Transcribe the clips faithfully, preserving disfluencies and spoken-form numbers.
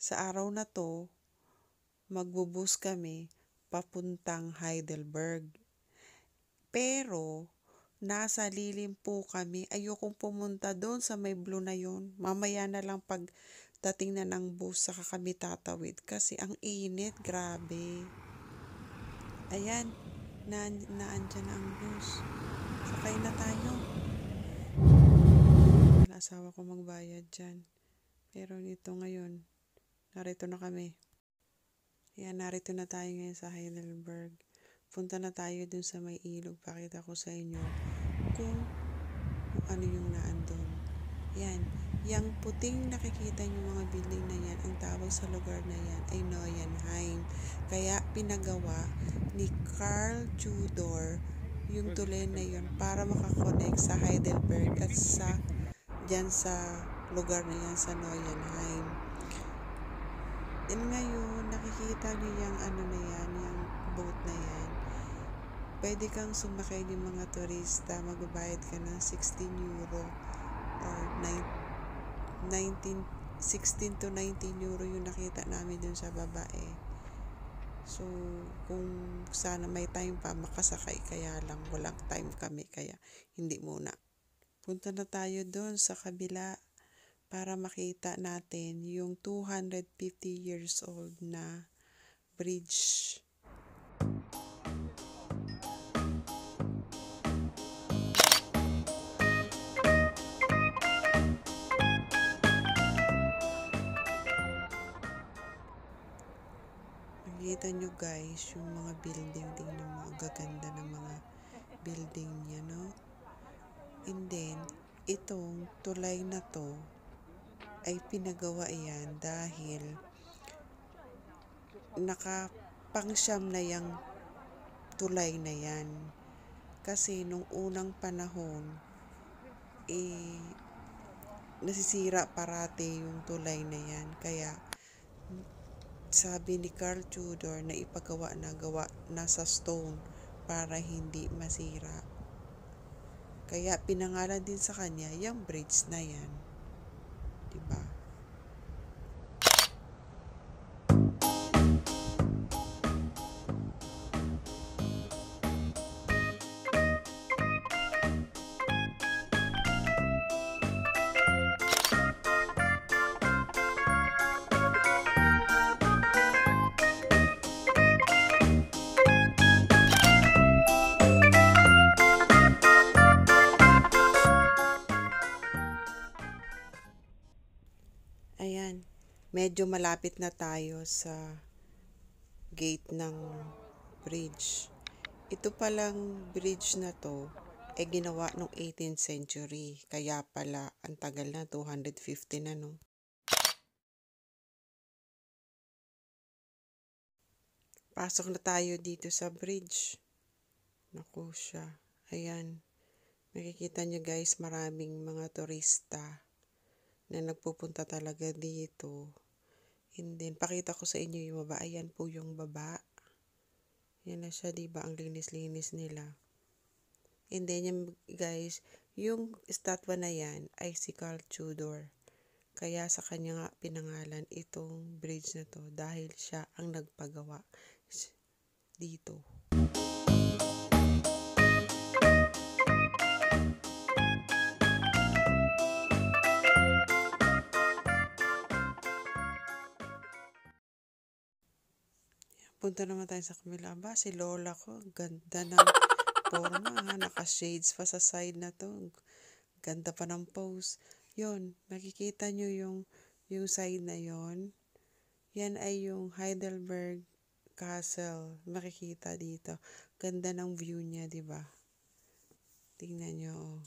Sa araw na to, magbubus kami papuntang Heidelberg. Pero, nasa lilim po kami. Ayokong pumunta doon sa may blue na yun. Mamaya na lang pag dating na ng bus, saka kami tatawid. Kasi ang init, grabe. Ayan, na, naandyan na ang bus. Sakay na tayo. Wala asawa ko magbayad dyan. Pero nito ngayon, narito na kami. Ayan, narito na tayo ngayon sa Heidelberg. Punta na tayo dun sa may ilog. Pakita ko sa inyo kung, kung ano yung naandun. Yan. Yang puting nakikita nyo mga building na yan, ang tawag sa lugar na yan ay Neuenheim. Kaya pinagawa ni Carl Tudor yung tulay na yun para makakonect sa Heidelberg at sa dyan sa lugar na yan sa Neuenheim. And ngayon, nakikita nyo yung ano na yan, yung boat na yan. Pwede kang sumakay ng mga turista, magbabayad ka ng sixteen euro or nineteen, sixteen to nineteen euro yung nakita namin dun sa babae. So, kung sana may time pa makasakay, kaya lang walang time kami, kaya hindi muna. Punta na tayo dun sa kabila para makita natin yung two hundred fifty years old na bridge. Nakikita nyo guys, yung mga building, tingnan mo, ang gaganda ng mga building niya, no? And then, itong tulay na to ay pinagawa yan dahil nakapangsyam na yung tulay na yan. Kasi nung unang panahon, eh, nasisira parati yung tulay na yan. Kaya, sabi ni Carl Tudor na ipagawa na gawa na sa stone para hindi masira. Kaya pinangalan din sa kanya yung bridge na yan. Diba? Ayan, medyo malapit na tayo sa gate ng bridge. Ito palang bridge na to ay ginawa noong eighteenth century. Kaya pala, ang tagal na, two hundred fifty na, no? Pasok na tayo dito sa bridge. Naku siya. Ayan. Makikita nyo guys, maraming mga turista na nagpupunta talaga dito. And then, pakita ko sa inyo yung baba. Ayan po yung baba. Yan na siya, diba? Ang linis-linis nila. And then, yung, guys, yung estatwa na yan ay si Carl Tudor. Kaya sa kanya nga pinangalan itong bridge na to dahil siya ang nagpagawa dito. Punta naman tayo sa kamila. Ba, si Lola ko, ganda ng forma, ha? Naka-shades pa sa side na to. Ganda pa ng pose. Yun, nakikita nyo yung, yung side na yon. Yan ay yung Heidelberg Castle. Makikita dito. Ganda ng view niya, di ba? Tingnan nyo, oh.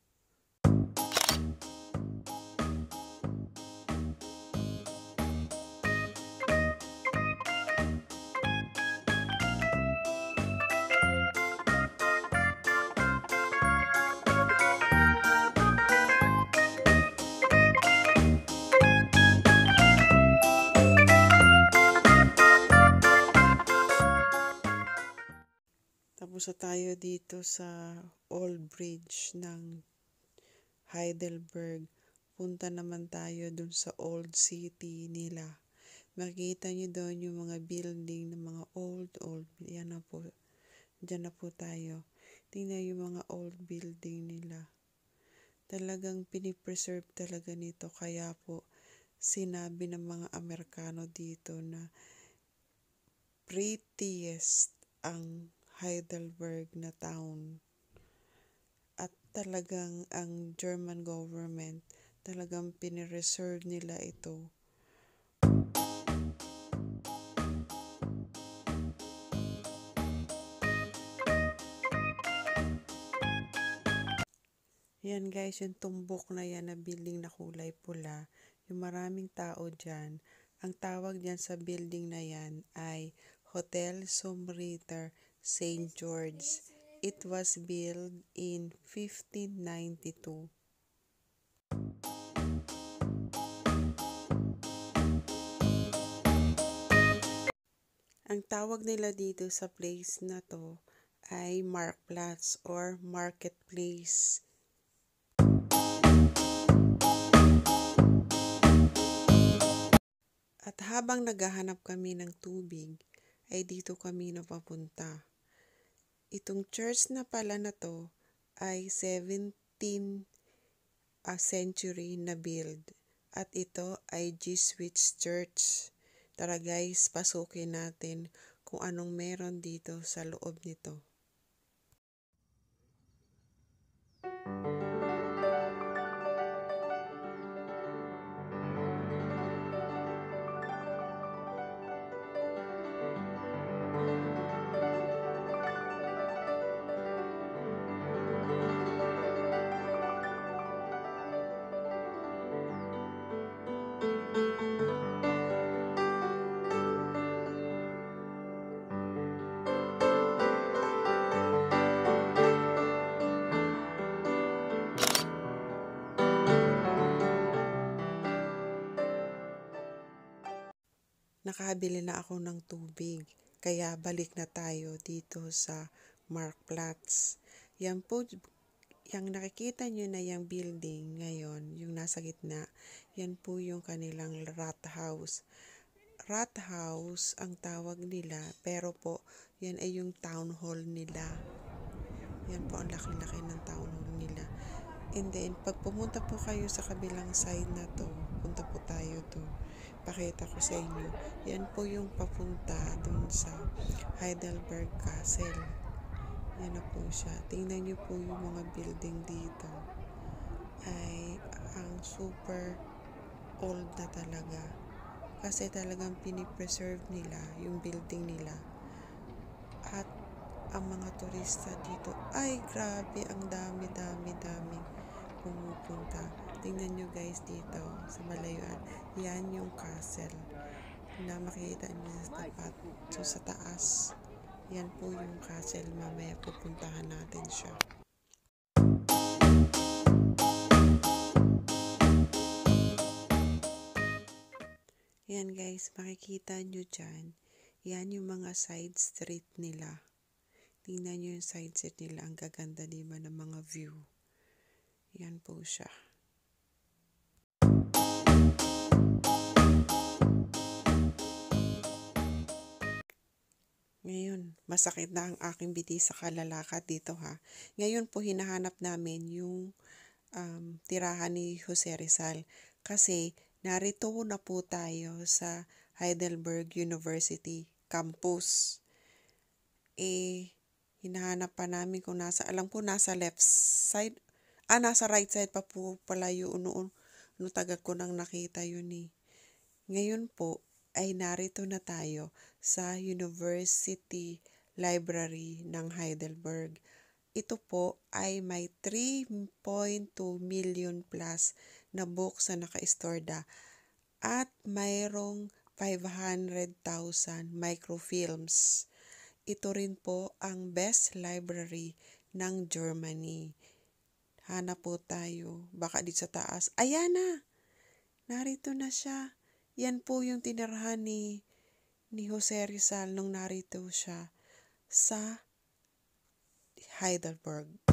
Tapos na tayo dito sa Old Bridge ng Heidelberg. Punta naman tayo dun sa Old City nila. Makikita nyo doon yung mga building ng mga old, old. Yan na po. Diyan na po tayo. Tingnan yung mga old building nila. Talagang pinipreserve talaga nito. Kaya po, sinabi ng mga Amerikano dito na prettiest ang Heidelberg na town. At talagang ang German government, talagang pinireserve nila ito. Yan guys, yung tumbok na yan na building na kulay pula, yung maraming tao dyan. Ang tawag dyan sa building na yan ay Hotel Somriter Saint George. It was built in fifteen ninety-two. Ang tawag nila dito sa place na to ay Marktplatz or Marketplace. At habang naghahanap kami ng tubig, ay dito kami napapunta. Itong church na pala na to ay seventeenth century na build. At ito ay Jesuit Church. Tara guys, pasukin natin kung anong meron dito sa loob nito. Nakabili na ako ng tubig, kaya balik na tayo dito sa Marktplatz. Yan po, yung nakikita nyo na yung building ngayon, yung nasa gitna, yan po yung kanilang Rathaus. Rathaus ang tawag nila, pero po, yan ay yung town hall nila. Yan po ang laki-laki ng town hall nila. And then, pag pumunta po kayo sa kabilang side na to, punta po tayo to. Pakita ko sa inyo. Yan po yung papunta dun sa Heidelberg Castle. Yan na po siya. Tingnan nyo po yung mga building dito. Ay ang super old na talaga. Kasi talagang pinipreserve nila yung building nila. At ang mga turista dito, ay grabe, ang dami, dami, dami pumupunta. Tingnan nyo guys dito sa malayuan. Yan yung castle na makikita nyo sa tapat. So sa taas, yan po yung castle. Mamaya pupuntahan natin siya. Yan guys, makikita nyo dyan. Yan yung mga side street nila. Tingnan nyo yung side street nila. Ang gaganda diba ng mga view. Yan po siya. Ngayon, masakit na ang aking biti sa kalalakad dito ha. Ngayon po hinahanap namin yung um, tirahan ni Jose Rizal. Kasi narito na po tayo sa Heidelberg University campus. Eh, hinahanap pa namin kung nasa, alam ko nasa left side. Ah, nasa right side pa po pala yun noon. No, tagal ko nang nakita yun eh. Ngayon po ay narito na tayo sa University Library ng Heidelberg. Ito po ay may three point two million plus na books na naka-istorda at mayroong five hundred thousand microfilms. Ito rin po ang best library ng Germany. Hanap po tayo. Baka dito sa taas. Ayan na! Narito na siya. Yan po yung tinirahan ni, ni Jose Rizal nung narito siya sa Heidelberg.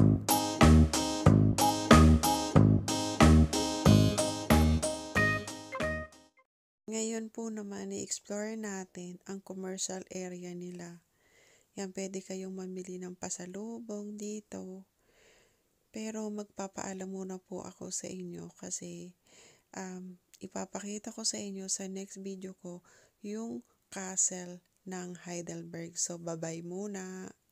Ngayon po naman i-explore natin ang commercial area nila. Yan, pwede kayong mamili ng pasalubong dito. Pero magpapaalam muna po ako sa inyo kasi um, ipapakita ko sa inyo sa next video ko yung castle ng Heidelberg. So, bye-bye muna.